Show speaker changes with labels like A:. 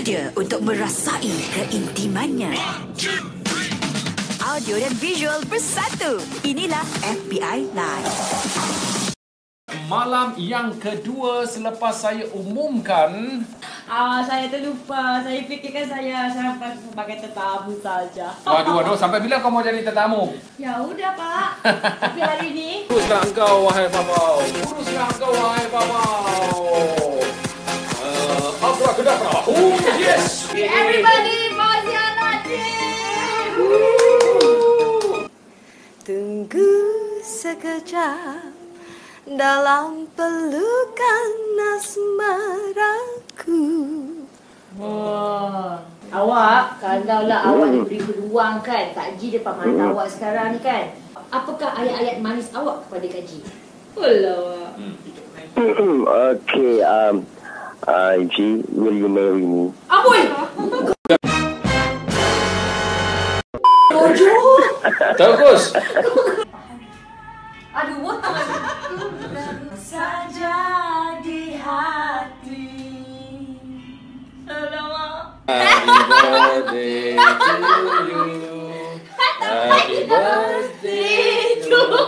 A: dia untuk merasai keintimannya. Audio dan visual bersatu. Inilah FBI Live.
B: Malam yang kedua selepas saya umumkan...
C: Saya terlupa. Saya fikirkan saya sampai sebagai tetamu saja.
B: Waduh, sampai bila kau mau jadi tetamu?
C: Ya udah, Pak. Tapi hari ini...
B: Uruslah engkau, wahai Babau. Uruslah engkau, wahai Babau. Abracadabra. Oh, yes!
C: Everybody, Mazianati!
D: Tunggu sekejap dalam pelukan asmaraku.
C: Wah. Awak, kalaulah awak diberi peluang kan, Kak Ji depan mata awak sekarang ni kan, apakah ayat-ayat manis awak kepada Kak Ji? Alah.
E: Okay, G, will you marry me?
C: Amboi! Rojo!
B: Terus.
C: Aduh, wotong saja di hati. Alamak.
B: Happy birthday to you. Happy birthday to you.